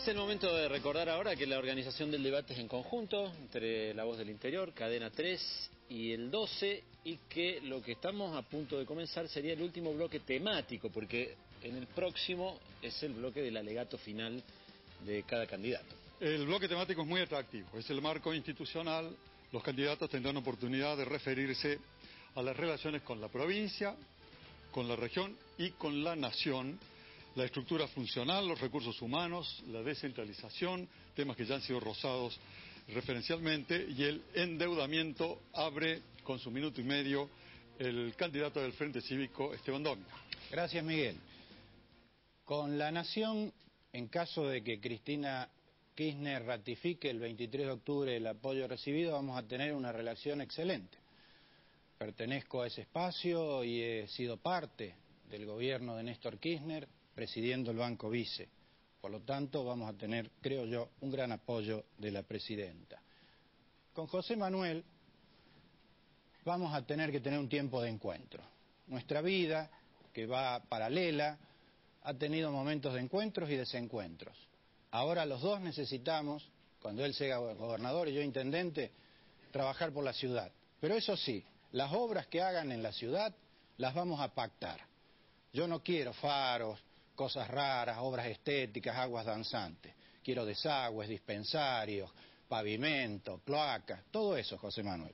el momento de recordar ahora que la organización del debate es en conjunto entre La Voz del Interior, Cadena 3 y el 12, y que lo que estamos a punto de comenzar sería el último bloque temático, porque en el próximo es el bloque del alegato final de cada candidato. El bloque temático es muy atractivo, es el marco institucional. Los candidatos tendrán oportunidad de referirse a las relaciones con la provincia, con la región y con la nación, la estructura funcional, los recursos humanos, la descentralización, temas que ya han sido rozados referencialmente, y el endeudamiento. Abre con su minuto y medio el candidato del Frente Cívico, Esteban Dómina. Gracias, Miguel. Con la nación, en caso de que Cristina Kirchner ratifique el 23 de octubre el apoyo recibido, vamos a tener una relación excelente. Pertenezco a ese espacio y he sido parte del gobierno de Néstor Kirchner, presidiendo el Banco Vice. Por lo tanto, vamos a tener, creo yo, un gran apoyo de la presidenta. Con José Manuel vamos a tener que tener un tiempo de encuentro. Nuestra vida, que va paralela, ha tenido momentos de encuentros y desencuentros. Ahora los dos necesitamos, cuando él sea gobernador y yo intendente, trabajar por la ciudad. Pero eso sí, las obras que hagan en la ciudad las vamos a pactar. Yo no quiero faros, cosas raras, obras estéticas, aguas danzantes. Quiero desagües, dispensarios, pavimento, cloacas, todo eso, José Manuel.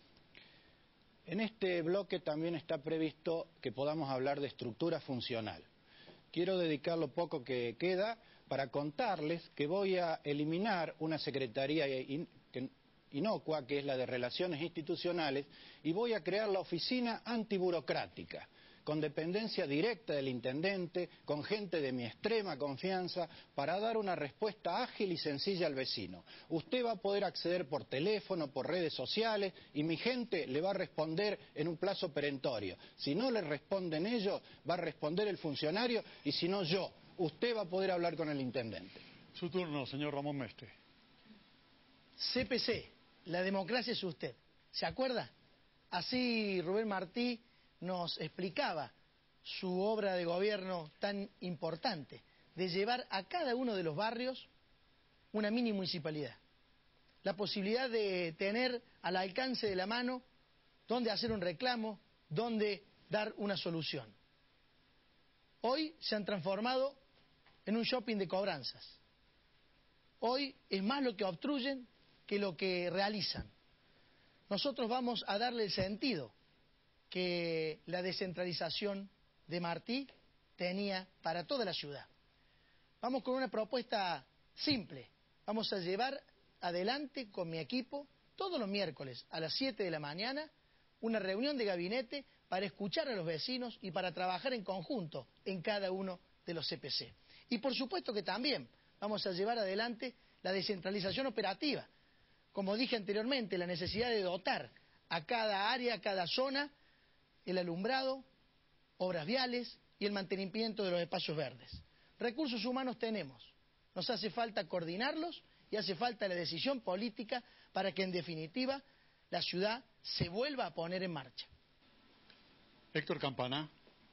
En este bloque también está previsto que podamos hablar de estructura funcional. Quiero dedicar lo poco que queda para contarles que voy a eliminar una secretaría inocua, que es la de Relaciones Institucionales, y voy a crear la oficina antiburocrática, con dependencia directa del intendente, con gente de mi extrema confianza, para dar una respuesta ágil y sencilla al vecino. Usted va a poder acceder por teléfono, por redes sociales, y mi gente le va a responder en un plazo perentorio. Si no le responden ellos, va a responder el funcionario, y si no yo. Usted va a poder hablar con el intendente. Su turno, señor Ramón Mestre. CPC, la democracia es usted. ¿Se acuerda? Así Rubén Martí nos explicaba su obra de gobierno tan importante, de llevar a cada uno de los barrios una mini municipalidad. La posibilidad de tener al alcance de la mano dónde hacer un reclamo, dónde dar una solución. Hoy se han transformado en un shopping de cobranzas. Hoy es más lo que obstruyen que lo que realizan. Nosotros vamos a darle el sentido que la descentralización de Martí tenía para toda la ciudad. Vamos con una propuesta simple. Vamos a llevar adelante con mi equipo todos los miércoles a las 7 de la mañana una reunión de gabinete para escuchar a los vecinos y para trabajar en conjunto en cada uno de los CPC. Y por supuesto que también vamos a llevar adelante la descentralización operativa. Como dije anteriormente, la necesidad de dotar a cada área, a cada zona, el alumbrado, obras viales y el mantenimiento de los espacios verdes. Recursos humanos tenemos, nos hace falta coordinarlos y hace falta la decisión política para que en definitiva la ciudad se vuelva a poner en marcha. Héctor Campana.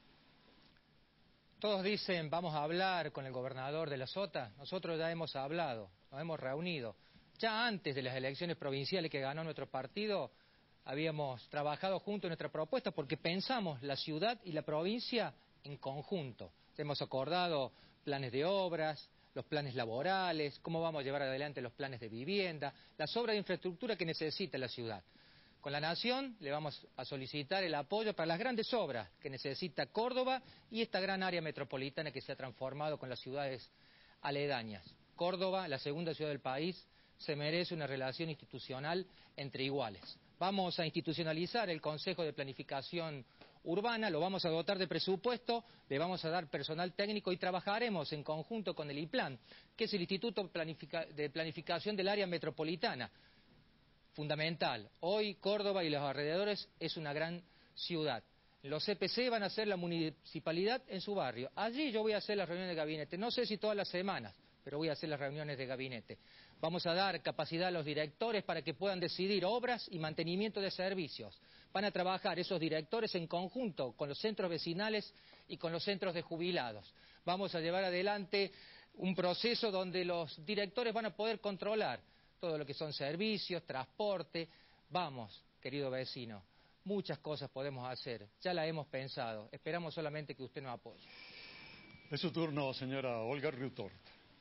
Todos dicen, vamos a hablar con el gobernador de la Sota. Nosotros ya hemos hablado, nos hemos reunido. Ya antes de las elecciones provinciales que ganó nuestro partido, habíamos trabajado juntos en nuestra propuesta porque pensamos la ciudad y la provincia en conjunto. Hemos acordado planes de obras, los planes laborales, cómo vamos a llevar adelante los planes de vivienda, las obras de infraestructura que necesita la ciudad. Con la Nación le vamos a solicitar el apoyo para las grandes obras que necesita Córdoba y esta gran área metropolitana que se ha transformado con las ciudades aledañas. Córdoba, la segunda ciudad del país, se merece una relación institucional entre iguales. Vamos a institucionalizar el Consejo de Planificación Urbana, lo vamos a dotar de presupuesto, le vamos a dar personal técnico y trabajaremos en conjunto con el IPLAN, que es el Instituto de Planificación del Área Metropolitana. Fundamental. Hoy Córdoba y los alrededores es una gran ciudad. Los CPC van a hacer la municipalidad en su barrio. Allí yo voy a hacer las reuniones de gabinete, no sé si todas las semanas, pero voy a hacer las reuniones de gabinete. Vamos a dar capacidad a los directores para que puedan decidir obras y mantenimiento de servicios. Van a trabajar esos directores en conjunto con los centros vecinales y con los centros de jubilados. Vamos a llevar adelante un proceso donde los directores van a poder controlar todo lo que son servicios, transporte. Vamos, querido vecino, muchas cosas podemos hacer, ya la hemos pensado, esperamos solamente que usted nos apoye. Es su turno, señora Olga Riutort.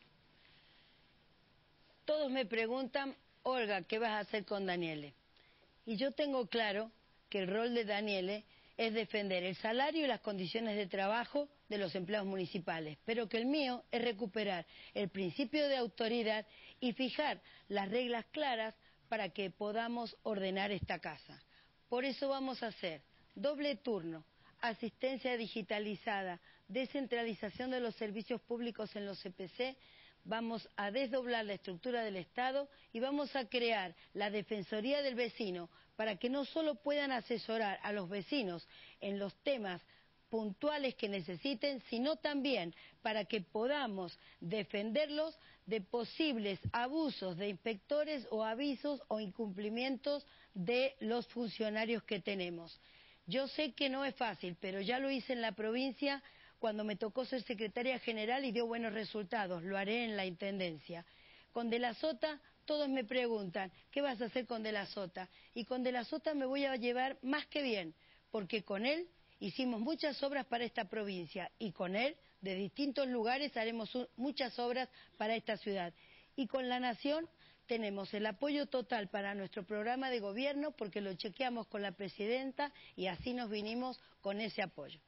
Todos me preguntan, Olga, ¿qué vas a hacer con Daniele? Y yo tengo claro que el rol de Daniele es defender el salario y las condiciones de trabajo de los empleados municipales, pero que el mío es recuperar el principio de autoridad y fijar las reglas claras para que podamos ordenar esta casa. Por eso vamos a hacer doble turno, asistencia digitalizada, descentralización de los servicios públicos en los CPC, vamos a desdoblar la estructura del Estado y vamos a crear la Defensoría del Vecino para que no solo puedan asesorar a los vecinos en los temas puntuales que necesiten, sino también para que podamos defenderlos de posibles abusos de inspectores o avisos o incumplimientos de los funcionarios que tenemos. Yo sé que no es fácil, pero ya lo hice en la provincia cuando me tocó ser secretaria general y dio buenos resultados. Lo haré en la Intendencia. Con De la Sota, todos me preguntan, ¿qué vas a hacer con De la Sota? Y con De la Sota me voy a llevar más que bien, porque con él hicimos muchas obras para esta provincia y con él, de distintos lugares, haremos muchas obras para esta ciudad. Y con la Nación tenemos el apoyo total para nuestro programa de gobierno porque lo chequeamos con la presidenta y así nos vinimos con ese apoyo.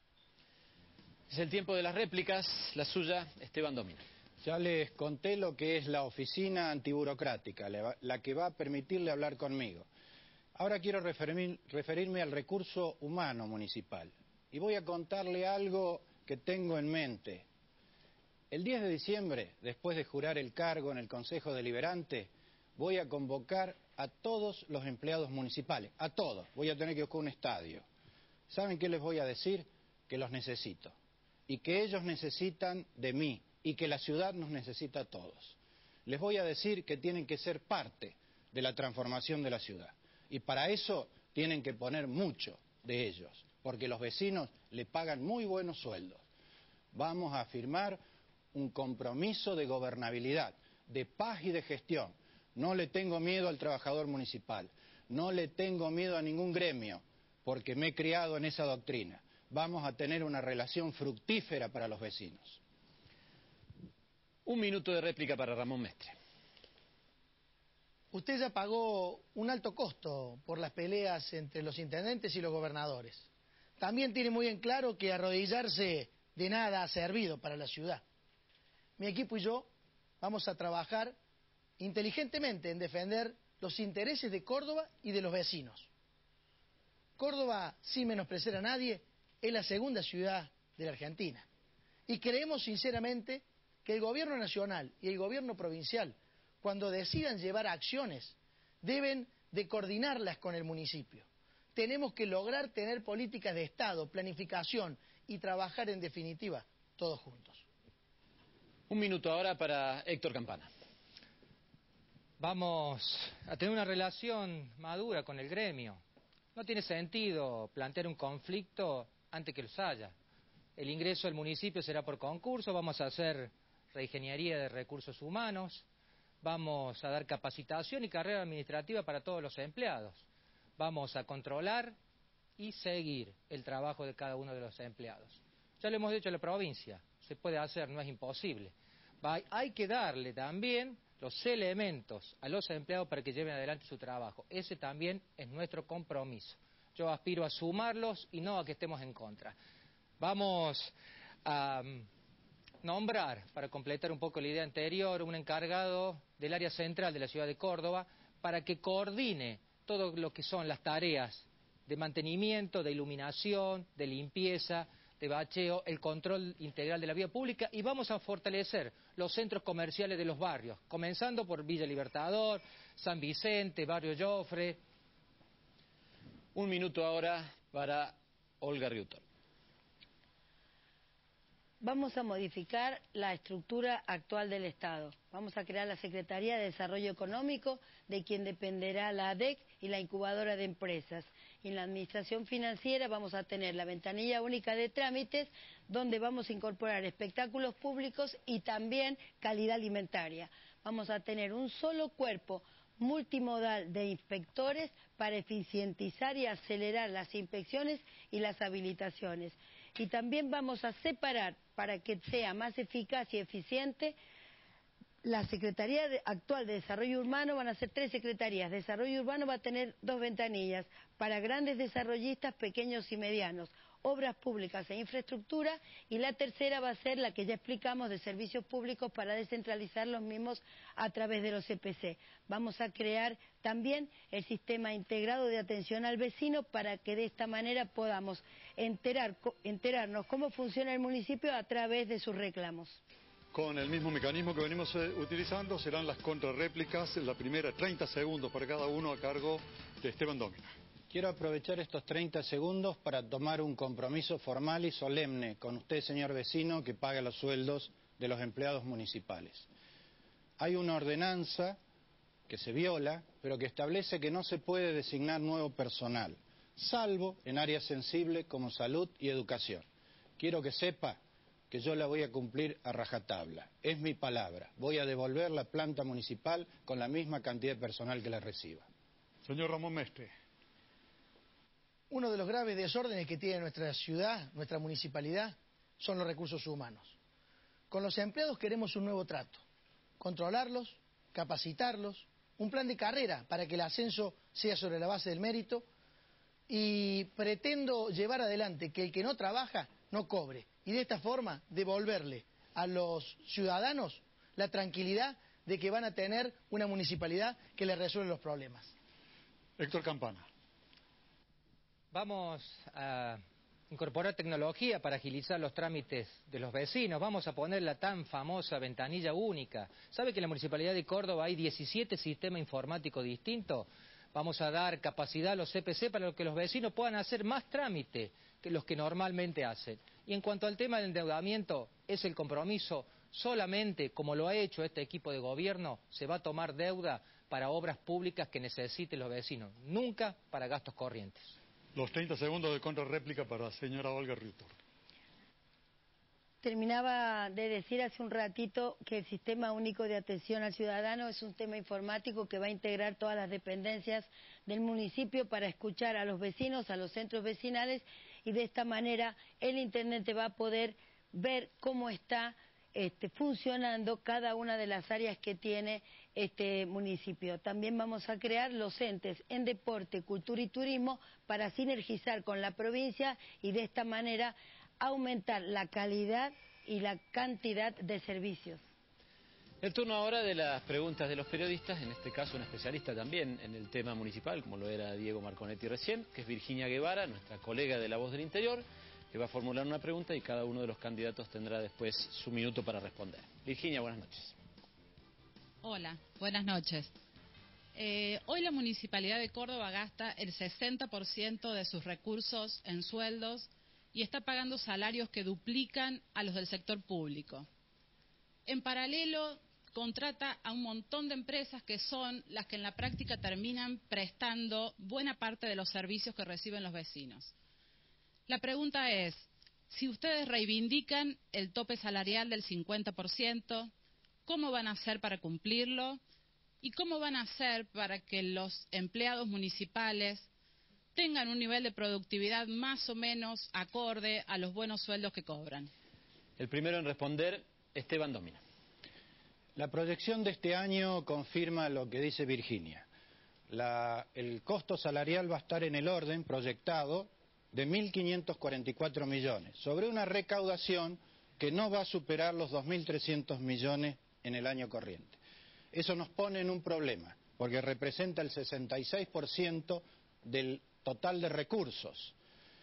Es el tiempo de las réplicas, la suya, Esteban Domina. Ya les conté lo que es la oficina antiburocrática, la que va a permitirle hablar conmigo. Ahora quiero referirme al recurso humano municipal y voy a contarle algo que tengo en mente. El 10 de diciembre, después de jurar el cargo en el Consejo Deliberante, voy a convocar a todos los empleados municipales, a todos. Voy a tener que buscar un estadio. ¿Saben qué les voy a decir? Que los necesito y que ellos necesitan de mí y que la ciudad nos necesita a todos. Les voy a decir que tienen que ser parte de la transformación de la ciudad y para eso tienen que poner mucho de ellos, porque los vecinos le pagan muy buenos sueldos. Vamos a firmar un compromiso de gobernabilidad, de paz y de gestión. No le tengo miedo al trabajador municipal, no le tengo miedo a ningún gremio, porque me he criado en esa doctrina. Vamos a tener una relación fructífera para los vecinos. Un minuto de réplica para Ramón Mestre. Usted ya pagó un alto costo por las peleas entre los intendentes y los gobernadores. También tiene muy en claro que arrodillarse de nada ha servido para la ciudad. Mi equipo y yo vamos a trabajar inteligentemente en defender los intereses de Córdoba y de los vecinos. Córdoba, sin menospreciar a nadie, es la segunda ciudad de la Argentina. Y creemos sinceramente que el gobierno nacional y el gobierno provincial, cuando decidan llevar acciones, deben de coordinarlas con el municipio. Tenemos que lograr tener políticas de Estado, planificación y trabajar en definitiva todos juntos. Un minuto ahora para Héctor Campana. Vamos a tener una relación madura con el gremio. No tiene sentido plantear un conflicto antes que los haya. El ingreso al municipio será por concurso, vamos a hacer reingeniería de recursos humanos, vamos a dar capacitación y carrera administrativa para todos los empleados. Vamos a controlar y seguir el trabajo de cada uno de los empleados. Ya lo hemos dicho en la provincia, se puede hacer, no es imposible. Hay que darle también los elementos a los empleados para que lleven adelante su trabajo. Ese también es nuestro compromiso. Yo aspiro a sumarlos y no a que estemos en contra. Vamos a nombrar, para completar un poco la idea anterior, un encargado del área central de la ciudad de Córdoba para que coordine todo lo que son las tareas de mantenimiento, de iluminación, de limpieza, de bacheo, el control integral de la vía pública y vamos a fortalecer los centros comerciales de los barrios, comenzando por Villa Libertador, San Vicente, Barrio Jofre. Un minuto ahora para Olga Riutort. Vamos a modificar la estructura actual del Estado. Vamos a crear la Secretaría de Desarrollo Económico, de quien dependerá la ADEC y la incubadora de empresas. Y en la administración financiera vamos a tener la ventanilla única de trámites, donde vamos a incorporar espectáculos públicos y también calidad alimentaria. Vamos a tener un solo cuerpo multimodal de inspectores para eficientizar y acelerar las inspecciones y las habilitaciones. Y también vamos a separar, para que sea más eficaz y eficiente, la Secretaría actual de Desarrollo Urbano. Van a ser 3 secretarías. Desarrollo Urbano va a tener 2 ventanillas para grandes desarrollistas, pequeños y medianos, obras públicas e infraestructura, y la tercera va a ser la que ya explicamos, de servicios públicos, para descentralizar los mismos a través de los CPC. Vamos a crear también el sistema integrado de atención al vecino, para que de esta manera podamos enterarnos cómo funciona el municipio a través de sus reclamos. Con el mismo mecanismo que venimos utilizando, serán las contrarréplicas, la primera 30 segundos para cada uno, a cargo de Esteban Dómina. Quiero aprovechar estos 30 segundos para tomar un compromiso formal y solemne con usted, señor vecino, que paga los sueldos de los empleados municipales. Hay una ordenanza que se viola, pero que establece que no se puede designar nuevo personal, salvo en áreas sensibles como salud y educación. Quiero que sepa que yo la voy a cumplir a rajatabla. Es mi palabra. Voy a devolver la planta municipal con la misma cantidad de personal que la reciba. Señor Ramón Mestre. Uno de los graves desórdenes que tiene nuestra ciudad, nuestra municipalidad, son los recursos humanos. Con los empleados queremos un nuevo trato. Controlarlos, capacitarlos, un plan de carrera para que el ascenso sea sobre la base del mérito, y pretendo llevar adelante que el que no trabaja no cobre, y de esta forma devolverle a los ciudadanos la tranquilidad de que van a tener una municipalidad que les resuelve los problemas. Héctor Campana. Vamos a incorporar tecnología para agilizar los trámites de los vecinos. Vamos a poner la tan famosa ventanilla única. ¿Sabe que en la Municipalidad de Córdoba hay 17 sistemas informáticos distintos? Vamos a dar capacidad a los CPC para que los vecinos puedan hacer más trámites que los que normalmente hacen. Y en cuanto al tema del endeudamiento, es el compromiso solamente, como lo ha hecho este equipo de gobierno, se va a tomar deuda para obras públicas que necesiten los vecinos, nunca para gastos corrientes. Los 30 segundos de contrarréplica para la señora Olga Riutor. Terminaba de decir hace un ratito que el Sistema Único de Atención al Ciudadano es un tema informático que va a integrar todas las dependencias del municipio para escuchar a los vecinos, a los centros vecinales, y de esta manera el intendente va a poder ver cómo está funcionando cada una de las áreas que tiene este municipio. También vamos a crear los entes en deporte, cultura y turismo para sinergizar con la provincia y de esta manera aumentar la calidad y la cantidad de servicios. El turno ahora de las preguntas de los periodistas, en este caso un especialista también en el tema municipal, como lo era Diego Marconetti recién, que es Virginia Guevara, nuestra colega de La Voz del Interior, que va a formular una pregunta y cada uno de los candidatos tendrá después su minuto para responder. Virginia, buenas noches. Hola, buenas noches. Hoy la Municipalidad de Córdoba gasta el 60% de sus recursos en sueldos y está pagando salarios que duplican a los del sector público. En paralelo, contrata a un montón de empresas que son las que en la práctica terminan prestando buena parte de los servicios que reciben los vecinos. La pregunta es, si ustedes reivindican el tope salarial del 50%, ¿cómo van a hacer para cumplirlo? ¿Y cómo van a hacer para que los empleados municipales tengan un nivel de productividad más o menos acorde a los buenos sueldos que cobran? El primero en responder, Esteban Dómina. La proyección de este año confirma lo que dice Virginia. El costo salarial va a estar en el orden proyectado de 1.544 millones, sobre una recaudación que no va a superar los 2.300 millones en el año corriente. Eso nos pone en un problema, porque representa el 66% del total de recursos.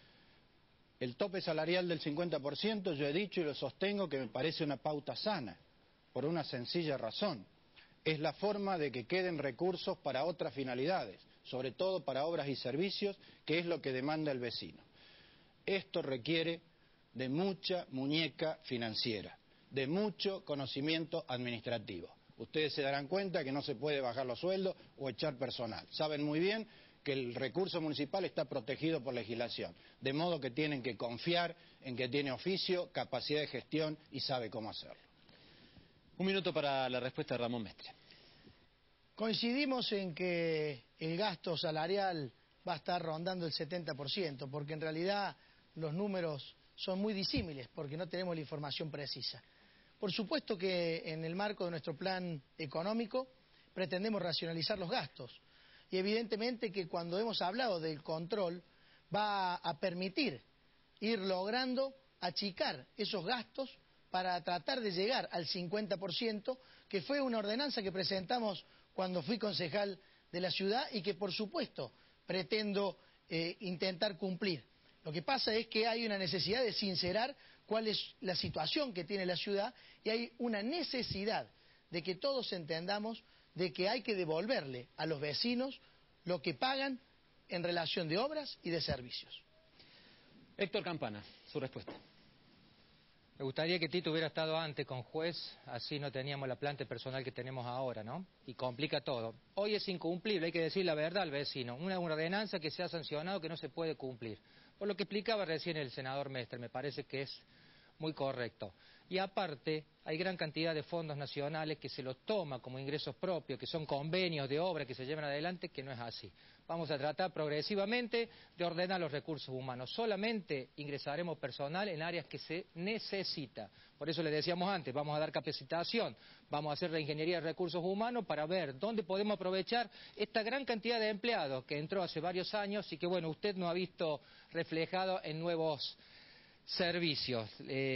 El tope salarial del 50%, yo he dicho y lo sostengo que me parece una pauta sana, por una sencilla razón. Es la forma de que queden recursos para otras finalidades, sobre todo para obras y servicios, que es lo que demanda el vecino. Esto requiere de mucha muñeca financiera, de mucho conocimiento administrativo. Ustedes se darán cuenta que no se puede bajar los sueldos o echar personal. Saben muy bien que el recurso municipal está protegido por legislación, de modo que tienen que confiar en que tiene oficio, capacidad de gestión y sabe cómo hacerlo. Un minuto para la respuesta de Ramón Mestre. Coincidimos en que el gasto salarial va a estar rondando el 70%, porque en realidad los números son muy disímiles, porque no tenemos la información precisa. Por supuesto que en el marco de nuestro plan económico pretendemos racionalizar los gastos, y evidentemente que cuando hemos hablado del control va a permitir ir logrando achicar esos gastos para tratar de llegar al 50%, que fue una ordenanza que presentamos cuando fui concejal de la ciudad y que por supuesto pretendo intentar cumplir. Lo que pasa es que hay una necesidad de sincerar cuál es la situación que tiene la ciudad y hay una necesidad de que todos entendamos de que hay que devolverle a los vecinos lo que pagan en relación de obras y de servicios. Héctor Campana, su respuesta. Me gustaría que Tito hubiera estado antes con juez, así no teníamos la planta personal que tenemos ahora, ¿no? Y complica todo. Hoy es incumplible, hay que decir la verdad al vecino. Una ordenanza que se ha sancionado que no se puede cumplir. Por lo que explicaba recién el senador Mestre, me parece que es muy correcto. Y aparte, hay gran cantidad de fondos nacionales que se los toma como ingresos propios, que son convenios de obra que se llevan adelante, que no es así. Vamos a tratar progresivamente de ordenar los recursos humanos. Solamente ingresaremos personal en áreas que se necesita. Por eso le decíamos antes, vamos a dar capacitación, vamos a hacer reingeniería de recursos humanos para ver dónde podemos aprovechar esta gran cantidad de empleados que entró hace varios años y que, bueno, usted no ha visto reflejado en nuevos servicios.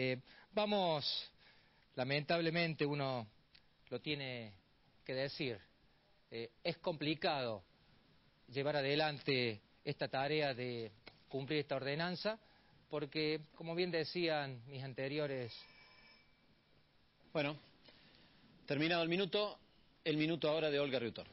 Lamentablemente uno lo tiene que decir, es complicado llevar adelante esta tarea de cumplir esta ordenanza, porque, como bien decían mis anteriores... Bueno, terminado el minuto ahora de Olga Riutor.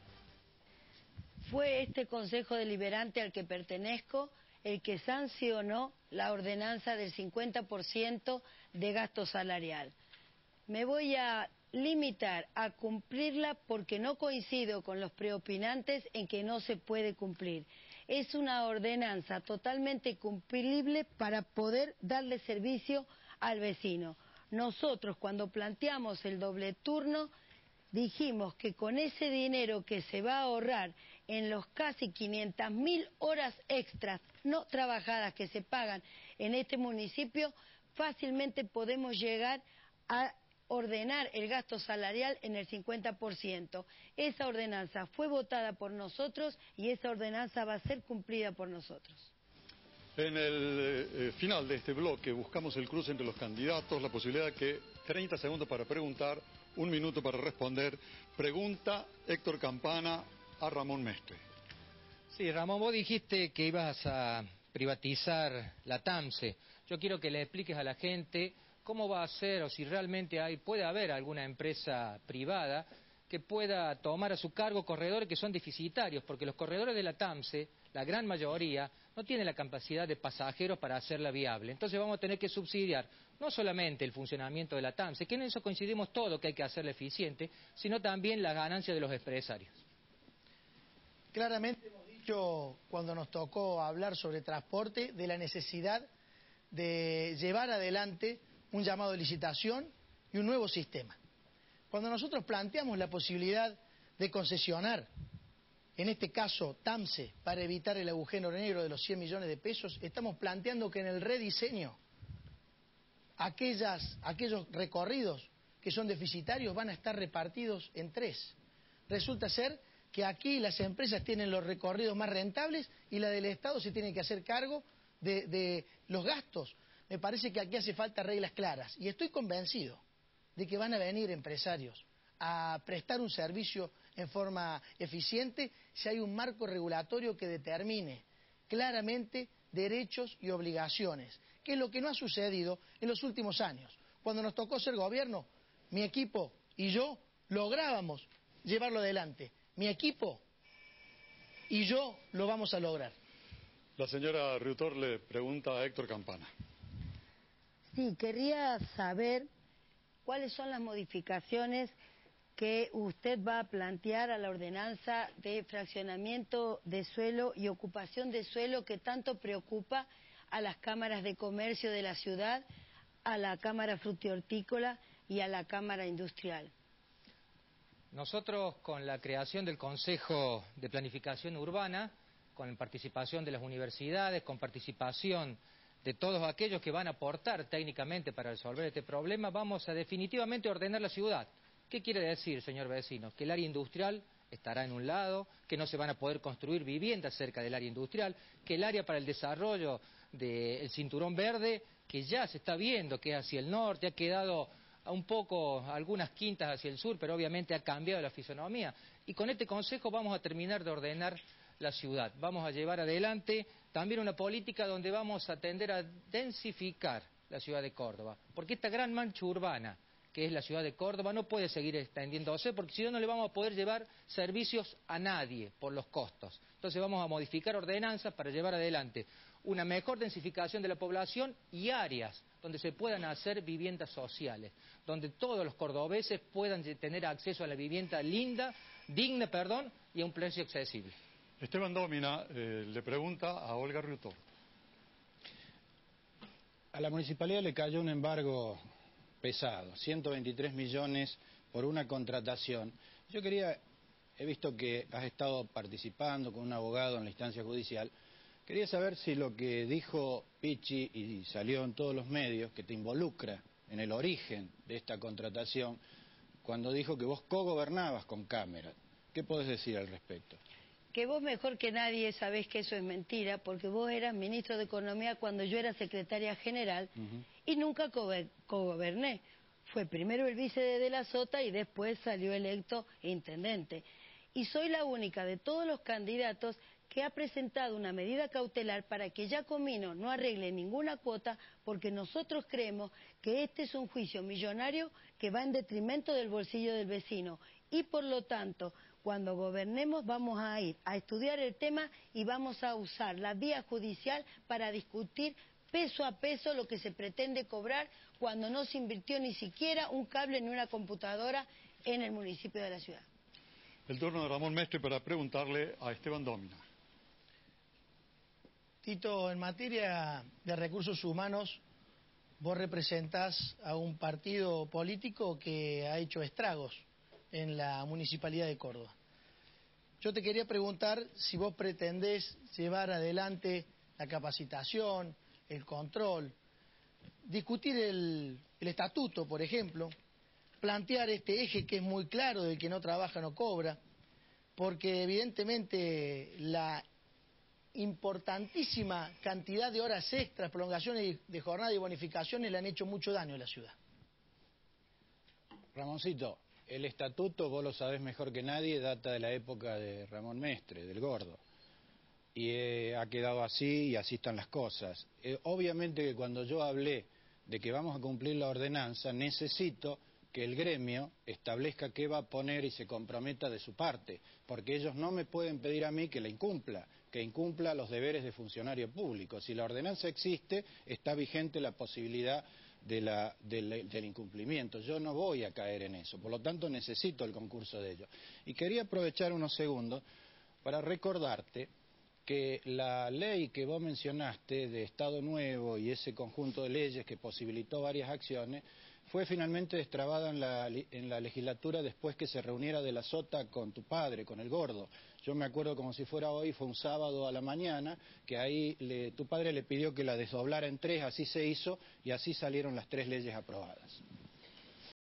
Fue este Consejo Deliberante al que pertenezco el que sancionó la ordenanza del 50% de gasto salarial. Me voy a limitar a cumplirla porque no coincido con los preopinantes en que no se puede cumplir. Es una ordenanza totalmente cumplible para poder darle servicio al vecino. Nosotros, cuando planteamos el doble turno, dijimos que con ese dinero que se va a ahorrar en los casi 500.000 horas extras no trabajadas que se pagan en este municipio, fácilmente podemos llegar a ordenar el gasto salarial en el 50%. Esa ordenanza fue votada por nosotros y esa ordenanza va a ser cumplida por nosotros. En el final de este bloque buscamos el cruce entre los candidatos, la posibilidad de que 30 segundos para preguntar, 1 minuto para responder. Pregunta Héctor Campana a Ramón Mestre. Sí, Ramón, vos dijiste que ibas a privatizar la TAMSE. Yo quiero que le expliques a la gente cómo va a ser o si realmente puede haber alguna empresa privada que pueda tomar a su cargo corredores que son deficitarios, porque los corredores de la TAMSE, la gran mayoría, no tienen la capacidad de pasajeros para hacerla viable. Entonces vamos a tener que subsidiar no solamente el funcionamiento de la TAMSE, que en eso coincidimos todos que hay que hacerla eficiente, sino también la ganancia de los empresarios. Claramente hemos dicho, cuando nos tocó hablar sobre transporte, de la necesidad de llevar adelante un llamado de licitación y un nuevo sistema. Cuando nosotros planteamos la posibilidad de concesionar, en este caso TAMSE, para evitar el agujero negro de los 100 millones de pesos, estamos planteando que en el rediseño aquellos recorridos que son deficitarios van a estar repartidos en 3. Resulta ser que aquí las empresas tienen los recorridos más rentables y la del Estado se tiene que hacer cargo de los gastos. Me parece que aquí hace falta reglas claras y estoy convencido de que van a venir empresarios a prestar un servicio en forma eficiente si hay un marco regulatorio que determine claramente derechos y obligaciones, que es lo que no ha sucedido en los últimos años. Cuando nos tocó ser gobierno, mi equipo y yo lográbamos llevarlo adelante. Mi equipo y yo lo vamos a lograr. La señora Riutor le pregunta a Héctor Campana. Sí, querría saber cuáles son las modificaciones que usted va a plantear a la ordenanza de fraccionamiento de suelo y ocupación de suelo que tanto preocupa a las cámaras de comercio de la ciudad, a la Cámara Frutihortícola y a la Cámara Industrial. Nosotros, con la creación del Consejo de Planificación Urbana, con participación de las universidades, con participación de todos aquellos que van a aportar técnicamente para resolver este problema, vamos a definitivamente ordenar la ciudad. ¿Qué quiere decir, señor vecino? Que el área industrial estará en un lado, que no se van a poder construir viviendas cerca del área industrial, que el área para el desarrollo del cinturón verde, que ya se está viendo que es hacia el norte, ha quedado un poco algunas quintas hacia el sur, pero obviamente ha cambiado la fisonomía. Y con este consejo vamos a terminar de ordenar la ciudad. Vamos a llevar adelante también una política donde vamos a tender a densificar la ciudad de Córdoba, porque esta gran mancha urbana que es la ciudad de Córdoba no puede seguir extendiéndose, porque si no, no le vamos a poder llevar servicios a nadie por los costos. Entonces vamos a modificar ordenanzas para llevar adelante una mejor densificación de la población y áreas donde se puedan hacer viviendas sociales, donde todos los cordobeses puedan tener acceso a la vivienda digna, y a un precio accesible. Esteban Dómina le pregunta a Olga Riutor. A la municipalidad le cayó un embargo pesado, 123 millones por una contratación. He visto que has estado participando con un abogado en la instancia judicial. Quería saber si lo que dijo Pichi y salió en todos los medios, que te involucra en el origen de esta contratación, cuando dijo que vos cogobernabas con Cámara. ¿Qué podés decir al respecto? Que vos mejor que nadie sabés que eso es mentira, porque vos eras ministro de Economía cuando yo era secretaria general y nunca cogoberné. Fue primero el vice de la Sota y después salió electo intendente. Y soy la única de todos los candidatos que ha presentado una medida cautelar para que Giacomino no arregle ninguna cuota, porque nosotros creemos que este es un juicio millonario que va en detrimento del bolsillo del vecino. Y por lo tanto, cuando gobernemos vamos a ir a estudiar el tema y vamos a usar la vía judicial para discutir peso a peso lo que se pretende cobrar cuando no se invirtió ni siquiera un cable ni una computadora en el municipio de la ciudad. El turno de Ramón Mestre para preguntarle a Esteban Dómina. Tito, en materia de recursos humanos, vos representás a un partido político que ha hecho estragos en la Municipalidad de Córdoba. Yo te quería preguntar si vos pretendés llevar adelante la capacitación, el control, discutir el estatuto, por ejemplo, plantear este eje que es muy claro del que no trabaja no cobra, porque evidentemente la importantísima cantidad de horas extras, prolongaciones de jornada y bonificaciones le han hecho mucho daño a la ciudad. Ramoncito, el estatuto, vos lo sabés mejor que nadie, data de la época de Ramón Mestre, del Gordo. Y ha quedado así y así están las cosas. Obviamente que cuando yo hablé de que vamos a cumplir la ordenanza, necesito que el gremio establezca qué va a poner y se comprometa de su parte, porque ellos no me pueden pedir a mí que la incumpla, que incumpla los deberes de funcionario público. Si la ordenanza existe, está vigente la posibilidad del incumplimiento. Yo no voy a caer en eso, por lo tanto necesito el concurso de ellos. Y quería aprovechar unos segundos para recordarte que la ley que vos mencionaste de Estado Nuevo y ese conjunto de leyes que posibilitó varias acciones fue finalmente destrabada en la legislatura después que se reuniera de la Sota con tu padre, con el Gordo. Yo me acuerdo como si fuera hoy, fue un sábado a la mañana, que ahí tu padre le pidió que la desdoblara en 3, así se hizo y así salieron las 3 leyes aprobadas.